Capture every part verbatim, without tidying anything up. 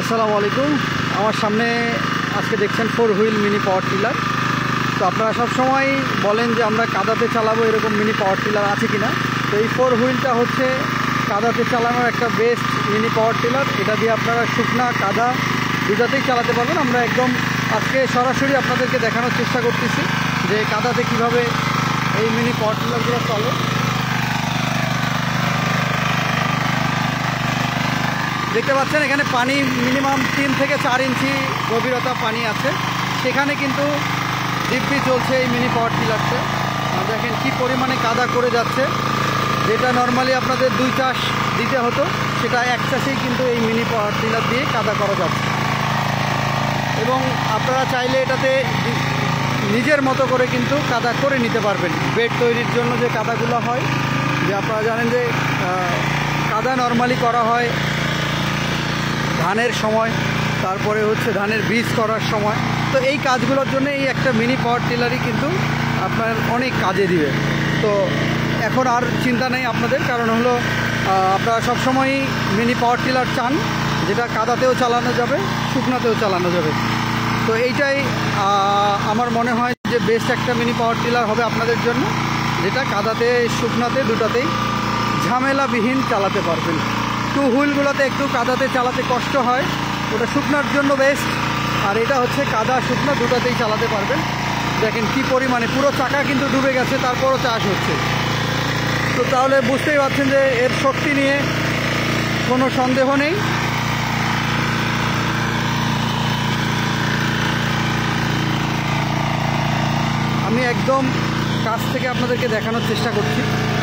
আসসালামু আলাইকুম। আমার সামনে আজকে দেখছেন four wheel mini power tiller. তো আপনারা সব সময় বলেন যে আমরা কাদাতে চালাবো, এরকম মিনি পাওয়ার টিলার আছে কিনা। তো এই ফোর হুইলটা হচ্ছে কাদাতে চালানোর একটা বেস্ট মিনি পাওয়ার টিলার। এটা দিয়ে আপনারা শুকনা কাদা দুটাতেই চালাতে পারবেন। আমরা একদম আজকে সরাসরি আপনাদেরকে দেখানোর চেষ্টা করতেছি যে কাদাতে কিভাবে এই মিনি পাওয়ার টিলারগুলো চলে। দেখতে পাচ্ছেন এখানে পানি মিনিমাম তিন থেকে চার ইঞ্চি গভীরতা পানি আছে, সেখানে কিন্তু দিব্যি চলছে এই মিনি পাওয়ার টিলারটা। দেখেন কি পরিমাণে কাদা করে যাচ্ছে, যেটা নর্মালি আপনাদের দুই চাষ দিতে হতো সেটা এক চাষেই কিন্তু এই মিনি পাওয়ার টিলার দিয়ে কাদা করা যাচ্ছে। এবং আপনারা চাইলে এটাতে নিজের মতো করে কিন্তু কাদা করে নিতে পারবেন। বেড তৈরির জন্য যে কাদাগুলো হয়, যে আপনারা জানেন যে কাদা নর্মালি করা হয় ধানের সময়, তারপরে হচ্ছে ধানের বীজ করার সময়। তো এই কাজগুলোর জন্য এই একটা মিনি পাওয়ার টিলারই কিন্তু আপনার অনেক কাজে দিবে। তো এখন আর চিন্তা নেই আপনাদের, কারণ হলো আপনারা সবসময়ই মিনি পাওয়ার টিলার চান, যেটা কাদাতেও চালানো যাবে, শুকনাতেও চালানো যাবে। তো এইটাই আমার মনে হয় যে বেস্ট একটা মিনি পাওয়ার টিলার হবে আপনাদের জন্য, যেটা কাদাতে শুকনাতে দুটাতেই ঝামেলাবিহীন চালাতে পারবেন। টু হুইলগুলোতে একটু কাদাতে চালাতে কষ্ট হয়, ওটা শুকনার জন্য বেস্ট। আর এটা হচ্ছে কাদা শুকনো দুটাতেই চালাতে পারবেন। দেখেন কি পরিমাণে পুরো চাকা কিন্তু ডুবে গেছে, তারপরও চাষ হচ্ছে। তো তাহলে বুঝতেই পারছেন যে এর শক্তি নিয়ে কোনো সন্দেহ নেই। আমি একদম কাছ থেকে আপনাদেরকে দেখানোর চেষ্টা করছি।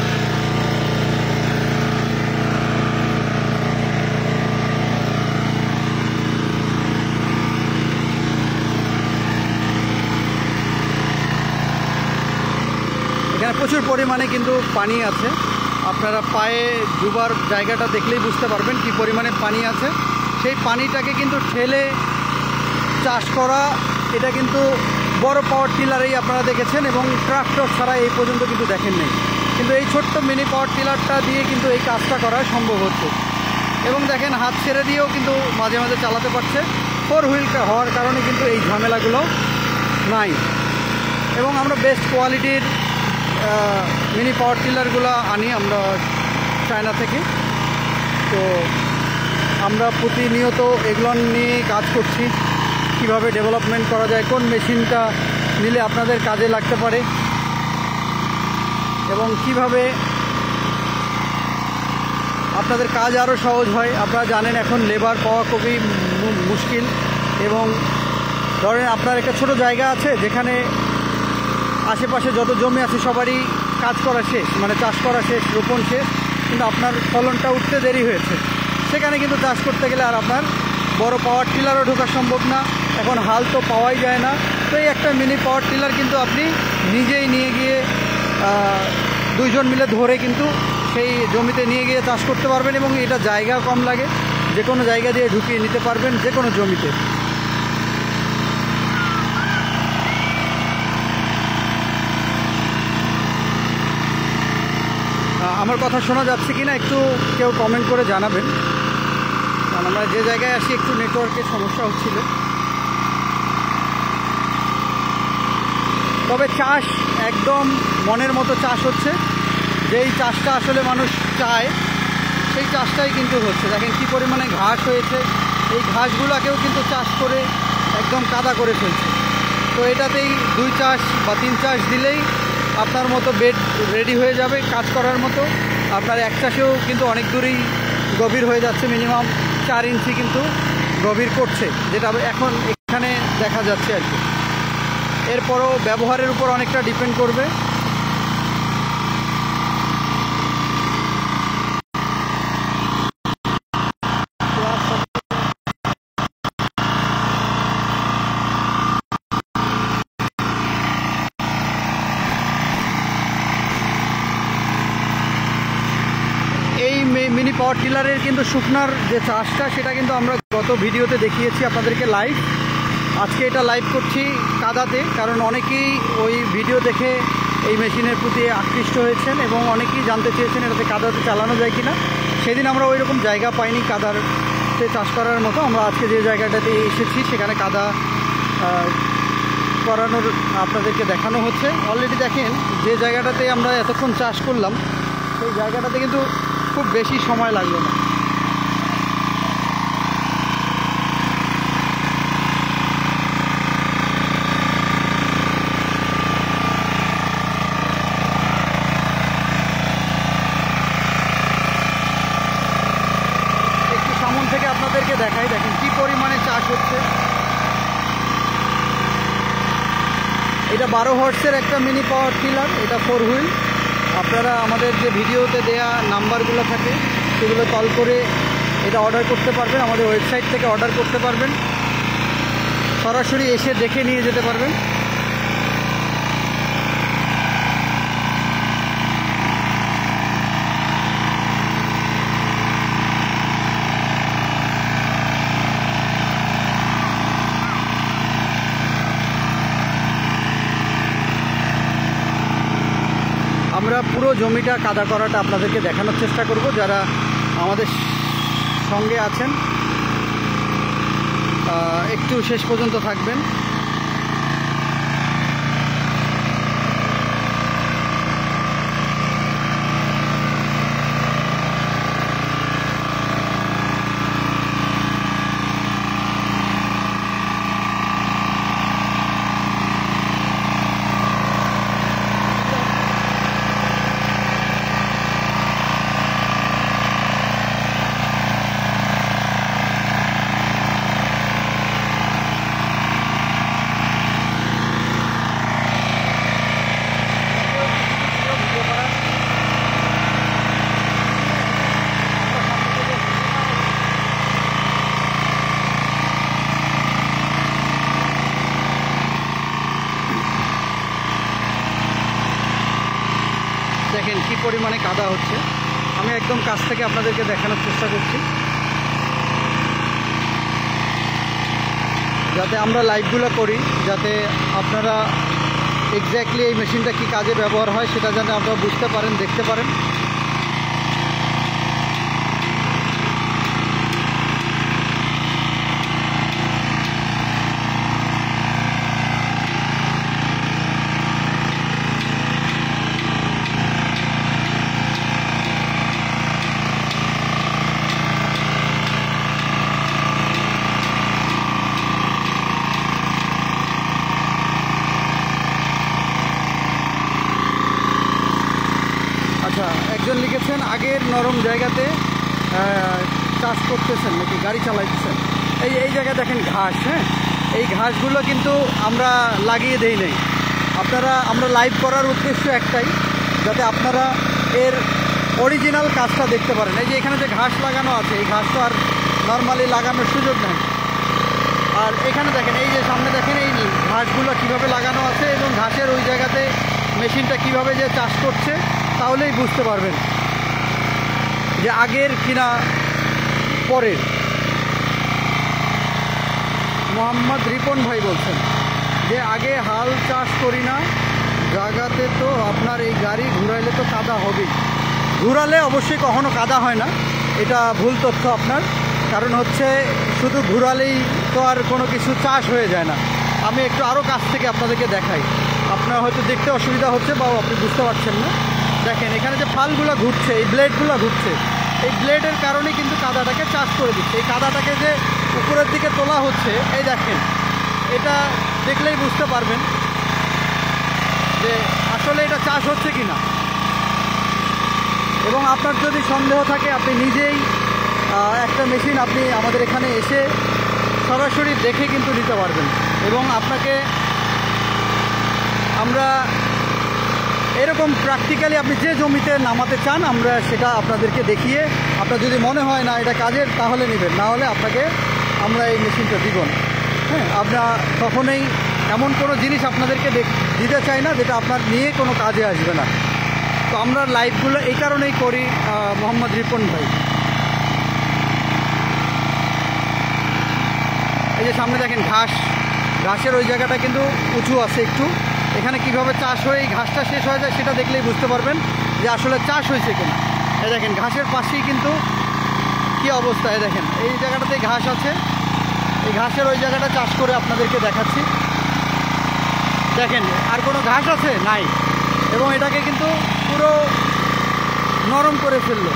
এখানে প্রচুর পরিমাণে কিন্তু পানি আছে, আপনারা পায়ে ডুবার জায়গাটা দেখলেই বুঝতে পারবেন কি পরিমাণে পানি আছে। সেই পানিটাকে কিন্তু ঠেলে চাষ করা, এটা কিন্তু বড় পাওয়ার টিলারেই আপনারা দেখেছেন, এবং ট্রাক্টর ছাড়া এই পর্যন্ত কিন্তু দেখেন নেই। কিন্তু এই ছোট্ট মিনি পাওয়ার টিলারটা দিয়ে কিন্তু এই কাজটা করা সম্ভব হচ্ছে। এবং দেখেন হাত ছেড়ে দিয়েও কিন্তু মাঝে মাঝে চালাতে পারছে। ফোর হুইলটা হওয়ার কারণে কিন্তু এই ঝামেলাগুলো নাই। এবং আমরা বেস্ট কোয়ালিটির মিনি পাওয়ার টিলারগুলো আনি আমরা চায়না থেকে। তো আমরা প্রতিনিয়ত এগুলো নিয়ে কাজ করছি, কিভাবে ডেভেলপমেন্ট করা যায়, কোন মেশিনটা নিলে আপনাদের কাজে লাগতে পারে, এবং কিভাবে আপনাদের কাজ আরও সহজ হয়। আপনারা জানেন এখন লেবার পাওয়া খুবই মুশকিল। এবং ধরেন আপনার একটা ছোট জায়গা আছে, যেখানে আশেপাশে যত জমি আছে সবারই কাজ করা শেষ, মানে চাষ করা শেষ, রোপণ শেষ, কিন্তু আপনার ফলনটা উঠতে দেরি হয়েছে। সেখানে কিন্তু চাষ করতে গেলে আর আপনার বড় পাওয়ার টিলারও ঢোকা সম্ভব না, এখন হাল তো পাওয়াই যায় না। তো এই একটা মিনি পাওয়ার টিলার কিন্তু আপনি নিজেই নিয়ে গিয়ে দুইজন মিলে ধরে কিন্তু সেই জমিতে নিয়ে গিয়ে চাষ করতে পারবেন, এবং এটা জায়গা কম লাগে, যে কোনো জায়গা দিয়ে ঢুকিয়ে নিতে পারবেন যে কোনো জমিতে। আমার কথা শোনা যাচ্ছে কিনা একটু কেউ কমেন্ট করে জানাবেন, কারণ আমরা যে জায়গায় আসি একটু নেটওয়ার্কের সমস্যা হচ্ছিল। তবে চাষ একদম মনের মতো চাষ হচ্ছে, যেই চাষটা আসলে মানুষ চায় সেই চাষটাই কিন্তু হচ্ছে। দেখেন কী পরিমাণে ঘাস হয়েছে, এই ঘাসগুলোকেও কিন্তু চাষ করে একদম কাদা করে ফেলছে। তো এটাতেই দুই চাষ বা তিন চাষ দিলেই আপনার মতো বেড রেডি হয়ে যাবে কাজ করার মতো। আপনার এক চাষেও কিন্তু অনেক দূরেই গভীর হয়ে যাচ্ছে, মিনিমাম চার ইঞ্চি কিন্তু গভীর করছে, যেটা এখন এখানে দেখা যাচ্ছে আর কি। এরপরও ব্যবহারের উপর অনেকটা ডিপেন্ড করবে। মিনি পাওয়ার টিলারের কিন্তু শুকনার যে চাষটা, সেটা কিন্তু আমরা গত ভিডিওতে দেখিয়েছি আপনাদেরকে লাইভ। আজকে এটা লাইভ করছি কাদাতে, কারণ অনেকেই ওই ভিডিও দেখে এই মেশিনের প্রতি আকৃষ্ট হয়েছেন এবং অনেকেই জানতে চেয়েছেন এটাতে কাদাতে চালানো যায় কিনা। সেদিন আমরা ওই রকম জায়গা পাইনি কাদার মাঠে চাষ করার মতো। আমরা আজকে যে জায়গাটাতে এসেছি সেখানে কাদা করানোর আপনাদেরকে দেখানো হচ্ছে। অলরেডি দেখেন যে জায়গাটাতে আমরা এতক্ষণ চাষ করলাম সেই জায়গাটাতে কিন্তু খুব বেশি সময় লাগলো না। একটু সামনে থেকে আপনাদেরকে দেখাই, দেখেন কি পরিমাণে চাষ হচ্ছে। এটা বারো হর্সের একটা মিনি পাওয়ার টিলার, এটা ফোর হুইল। আপনারা আমাদের যে ভিডিওতে দেয়া নাম্বারগুলো থাকে সেগুলো কল করে এটা অর্ডার করতে পারবেন, আমাদের ওয়েবসাইট থেকে অর্ডার করতে পারবেন, সরাসরি এসে দেখে নিয়ে যেতে পারবেন। আমরা পুরো জমিটা কাদা করাটা আপনাদেরকে দেখানোর চেষ্টা করব। যারা আমাদের সঙ্গে আছেন একটু শেষ পর্যন্ত থাকবেন। দেখেন কি পরিমাণে কাদা হচ্ছে, আমি একদম কাছ থেকে আপনাদেরকে দেখানোর চেষ্টা করছি যাতে আমরা লাইভগুলো করি, যাতে আপনারা এক্স্যাক্টলি এই মেশিনটা কি কাজে ব্যবহার হয় সেটা যাতে আপনারা বুঝতে পারেন, দেখতে পারেন। একজন লিখেছেন আগের নরম জায়গাতে চাষ করতেছেন নাকি গাড়ি চালাইতেছেন। এই এই জায়গায় দেখেন ঘাস, হ্যাঁ এই ঘাসগুলো কিন্তু আমরা লাগিয়ে দেই নাই। আপনারা আমরা লাইভ করার উদ্দেশ্য একটাই, যাতে আপনারা এর অরিজিনাল কাজটা দেখতে পারেন। এই যে এখানে যে ঘাস লাগানো আছে এই ঘাস তো আর নর্মালি লাগানোর সুযোগ নেই। আর এখানে দেখেন এই যে সামনে দেখেন এই ঘাসগুলো কীভাবে লাগানো আছে এবং ঘাসের ওই জায়গাতে মেশিনটা কিভাবে যে চাষ করছে তাহলেই বুঝতে পারবেন যে আগের কিনা পরের। মোহাম্মদ রিপন ভাই বলছেন যে আগে হাল চাষ করি না জায়গাতে, তো আপনার এই গাড়ি ঘুরাইলে তো কাদা হবেই। ঘুরালে অবশ্যই কখনো কাদা হয় না, এটা ভুল তথ্য আপনার। কারণ হচ্ছে শুধু ঘুরালেই তো আর কোনো কিছু চাষ হয়ে যায় না। আমি একটু আরও কাছ থেকে আপনাদেরকে দেখাই, আপনার হয়তো দেখতে অসুবিধা হচ্ছে বা আপনি বুঝতে পারছেন না। দেখেন এখানে যে ফালগুলো ঘুরছে, এই ব্লেডগুলো ঘুরছে, এই ব্লেডের কারণে কিন্তু কাদাটাকে চাষ করে দিচ্ছে। এই কাদাটাকে যে উপরের দিকে তোলা হচ্ছে, এই দেখেন এটা দেখলেই বুঝতে পারবেন যে আসলে এটা চাষ হচ্ছে কি না। এবং আপনার যদি সন্দেহ থাকে আপনি নিজেই একটা মেশিন আপনি আমাদের এখানে এসে সরাসরি দেখে কিন্তু নিতে পারবেন। এবং আপনাকে আমরা এরকম প্র্যাকটিক্যালি আপনি যে জমিতে নামাতে চান আমরা সেটা আপনাদেরকে দেখিয়ে, আপনার যদি মনে হয় না এটা কাজের তাহলে নেবেন, না হলে আপনাকে আমরা এই মেশিনটা দিব না। হ্যাঁ, আমরা কখনোই এমন কোনো জিনিস আপনাদেরকে দিতে চাই না যেটা আপনার নিয়ে কোনো কাজে আসবে না। তো আমরা লাইভগুলো এই কারণেই করি মোহাম্মদ রিপন ভাই। এই যে সামনে দেখেন ঘাস, ঘাসের ওই জায়গাটা কিন্তু উঁচু আছে একটু। এখানে কিভাবে চাষ হয়ে এই ঘাসটা শেষ হয়ে যায় সেটা দেখলেই বুঝতে পারবেন যে আসলে চাষ হয়েছে কিনা। এই দেখেন ঘাসের পাশেই কিন্তু কি অবস্থায় দেখেন, এই জায়গাটাতে ঘাস আছে, এই ঘাসের ওই জায়গাটা চাষ করে আপনাদেরকে দেখাচ্ছি। দেখেন আর কোনো ঘাস আছে নাই, এবং এটাকে কিন্তু পুরো নরম করে ফেললো।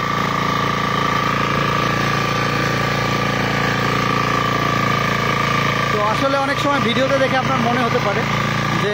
তো আসলে অনেক সময় ভিডিওতে দেখে আপনার মনে হতে পারে যে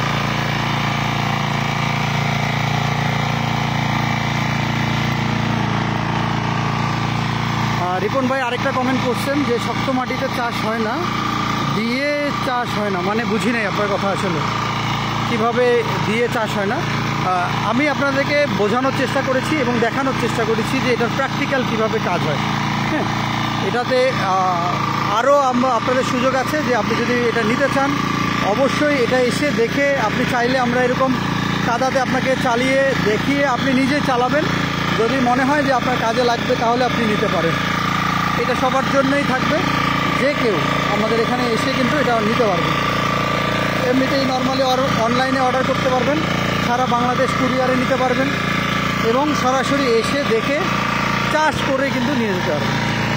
রিপন ভাই আরেকটা কমেন্ট করছেন যে শক্ত মাটিতে চাষ হয় না, দিয়ে চাষ হয় না, মানে বুঝি নাই আপনার কথা আসলে কিভাবে দিয়ে চাষ হয় না। আমি আপনাদেরকে বোঝানোর চেষ্টা করেছি এবং দেখানোর চেষ্টা করেছি যে এটার প্র্যাকটিক্যাল কিভাবে কাজ হয়। হ্যাঁ, এটাতে আরও আমরা আপনাদের সুযোগ আছে যে আপনি যদি এটা নিতে চান অবশ্যই এটা এসে দেখে, আপনি চাইলে আমরা এরকম কাদাতে আপনাকে চালিয়ে দেখিয়ে আপনি নিজে চালাবেন। যদি মনে হয় যে আপনার কাজে লাগবে তাহলে আপনি নিতে পারেন। এটা সবার জন্যই থাকবে, যে কেউ আমাদের এখানে এসে কিন্তু এটা নিতে পারবে। এমনিতেই নর্মালি অনলাইনে অর্ডার করতে পারবেন, সারা বাংলাদেশ কুরিয়ারে নিতে পারবেন, এবং সরাসরি এসে দেখে চাষ করে কিন্তু নিয়ে যেতে পারবেন।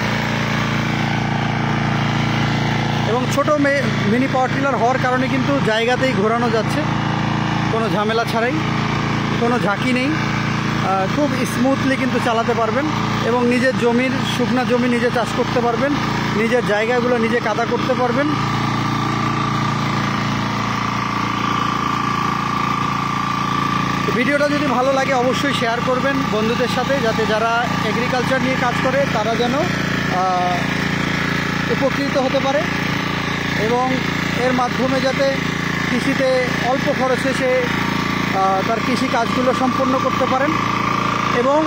এবং ছোটো মিনি পাওয়ার টিলার হওয়ার কারণে কিন্তু জায়গাতেই ঘোরানো যাচ্ছে, কোনো ঝামেলা ছাড়াই, কোনো ঝাঁকি নেই, খুব স্মুথলি কিন্তু চালাতে পারবেন এবং নিজের জমির শুকনা জমি নিজে চাষ করতে পারবেন, নিজের জায়গাগুলো নিজে কাদা করতে পারবেন। ভিডিওটা যদি ভালো লাগে অবশ্যই শেয়ার করবেন বন্ধুদের সাথে, যাতে যারা এগ্রিকালচার নিয়ে কাজ করে তারা যেন উপকৃত হতে পারে এবং এর মাধ্যমে যাতে কৃষিতে অল্প খরচে সে তার কৃষি কাজগুলো সম্পন্ন করতে পারেন এবং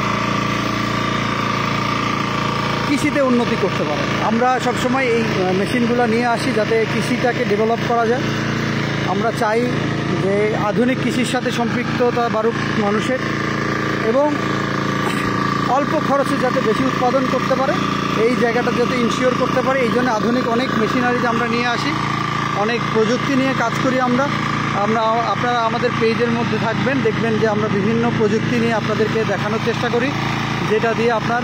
কৃষিতে উন্নতি করতে পারেন। আমরা সবসময় এই মেশিনগুলো নিয়ে আসি যাতে কৃষিটাকে ডেভেলপ করা যায়। আমরা চাই যে আধুনিক কৃষির সাথে সম্পৃক্ততা বাড়ুক মানুষের এবং অল্প খরচে যাতে বেশি উৎপাদন করতে পারে, এই জায়গাটা যাতে ইনশিওর করতে পারে। এই জন্য আধুনিক অনেক মেশিনারিজ আমরা নিয়ে আসি, অনেক প্রযুক্তি নিয়ে কাজ করি আমরা। আমরা আপনারা আমাদের পেজের মধ্যে থাকবেন, দেখবেন যে আমরা বিভিন্ন প্রযুক্তি নিয়ে আপনাদেরকে দেখানোর চেষ্টা করি, যেটা দিয়ে আপনার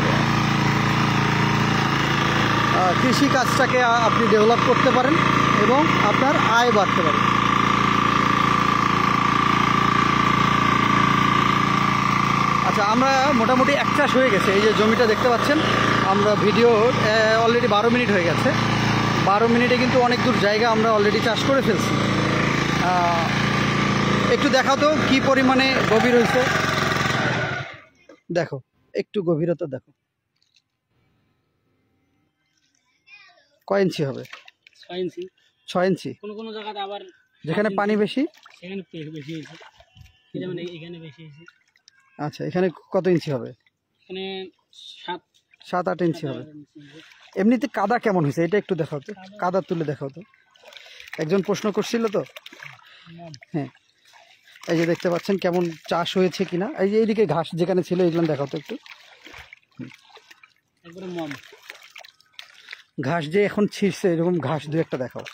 কৃষি কাজটাকে আপনি ডেভেলপ করতে পারেন এবং আপনার আয় বাড়তে পারে। আচ্ছা, আমরা মোটামুটি এক চাষ হয়ে গেছে। এই যে জমিটা দেখতে পাচ্ছেন, আমরা ভিডিও অলরেডি বারো মিনিট হয়ে গেছে। বারো মিনিটে কিন্তু অনেক দূর জায়গা আমরা অলরেডি চাষ করে ফেলছি। একটু দেখাও তো কী পরিমাণে গভীর হয়েছে, দেখো একটু গভীরতা দেখো, কয় ইঞ্চি হবে? ছয় ইঞ্চি। ছয় ইঞ্চি। কোনো কোনো জায়গাতে আবার যেখানে পানি বেশি সেখানে বেশি হয়েছে, যেমন এখানে বেশি হয়েছে। আচ্ছা, এখানে কত ইঞ্চি হবে? এখানে সাত সাত আট ইঞ্চি হবে। এমনিতে কাদা কেমন হয়েছে এটা একটু দেখাও তো, কাদা তুলে দেখাও তো। একজন প্রশ্ন করছিল তো। হ্যাঁ, এই যে দেখতে পাচ্ছেন কেমন চাষ হয়েছে কিনা। এই যে এইদিকে ঘাস যেখানে ছিল এগুলো দেখাও তো একটু। ঘাস যে এখন ছিঁড়ছে এরকম ঘাস দু একটা দেখাও।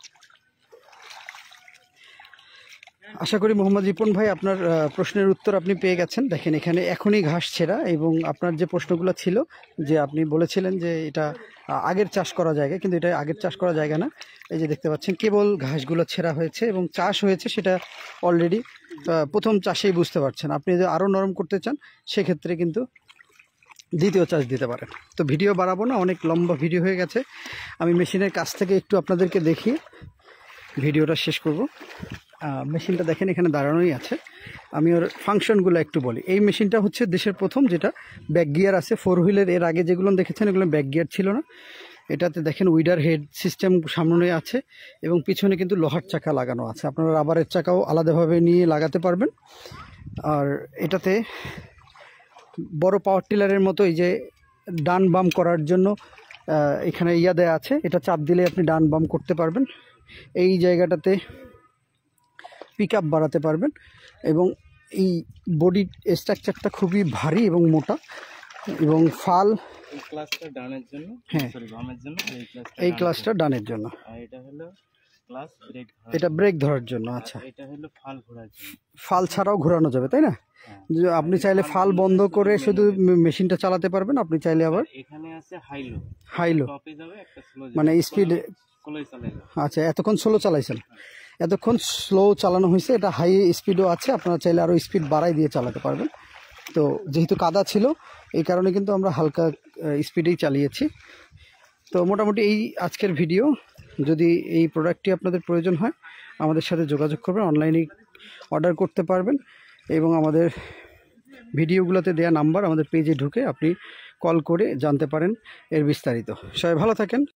আশা করি মোহাম্মদ রিপন ভাই আপনার প্রশ্নের উত্তর আপনি পেয়ে গেছেন। দেখেন এখানে এখনই ঘাস ছেঁড়া, এবং আপনার যে প্রশ্নগুলো ছিল যে আপনি বলেছিলেন যে এটা আগের চাষ করা জায়গা, কিন্তু এটা আগের চাষ করা জায়গা না। এই যে দেখতে পাচ্ছেন কেবল ঘাসগুলো ছেঁড়া হয়েছে এবং চাষ হয়েছে সেটা অলরেডি প্রথম চাষেই বুঝতে পারছেন। আপনি যদি আরও নরম করতে চান সেক্ষেত্রে কিন্তু দ্বিতীয় চাষ দিতে পারেন। তো ভিডিও বাড়াবো না, অনেক লম্বা ভিডিও হয়ে গেছে। আমি মেশিনের কাছ থেকে একটু আপনাদেরকে দেখিয়ে ভিডিওটা শেষ করব। মেশিনটা দেখেন এখানে দাঁড়ানোই আছে। আমি ওর ফাংশনগুলো একটু বলি। এই মেশিনটা হচ্ছে দেশের প্রথম যেটা ব্যাক গিয়ার আছে। ফোর হুইলের এর আগে যেগুলো দেখেছেন এগুলো ব্যাক গিয়ার ছিল না। এটাতে দেখেন উইডার হেড সিস্টেম সামনে আছে এবং পিছনে কিন্তু লোহার চাকা লাগানো আছে। আপনারা রাবারের চাকাও আলাদাভাবে নিয়ে লাগাতে পারবেন। আর এটাতে বড় পাওয়ার টিলারের মতো এই যে ডান বাম করার জন্য এখানে ইয়া দেয়া আছে, এটা চাপ দিলে আপনি ডান বাম করতে পারবেন। এই জায়গাটাতে পিক আপ বাড়াতে পারবেন এবং এই বডি স্ট্রাকচারটা খুবই ভারী এবং মোটা এবং ফাল ক্লাসটা ডানের জন্য, হ্যাঁ সরি বামের জন্য, এই ক্লাসটা ডানের জন্য। আর এটা হলো ক্লাস ব্রেক এটা ব্রেক ধরার জন্য। আচ্ছা, এটা হলো ফাল ঘোরার জন্য। ফাল ছাড়াও ঘোরানো যাবে তাই না? যে আপনি চাইলে ফাল বন্ধ করে শুধু মেশিনটা চালাতে পারবেন, আপনি চাইলে আবার এখানে আছে হাই লো, হাই লো টপে যাবে একটা স্লো মানে স্পিড। স্লোই চালাবে। আচ্ছা, এতক্ষণ স্লো চালাইছেন, এতক্ষণ স্লো চালানো হয়েছে, এটা হাই স্পিডও আছে, আপনারা চাইলে আরও স্পিড বাড়াই দিয়ে চালাতে পারবেন। তো যেহেতু কাদা ছিল এই কারণে কিন্তু আমরা হালকা স্পিডেই চালিয়েছি। তো মোটামুটি এই আজকের ভিডিও। যদি এই প্রোডাক্টটি আপনাদের প্রয়োজন হয় আমাদের সাথে যোগাযোগ করবেন, অনলাইনে অর্ডার করতে পারবেন এবং আমাদের ভিডিওগুলোতে দেওয়া নাম্বার আমাদের পেজে ঢুকে আপনি কল করে জানতে পারেন এর বিস্তারিত। সবাই ভালো থাকেন।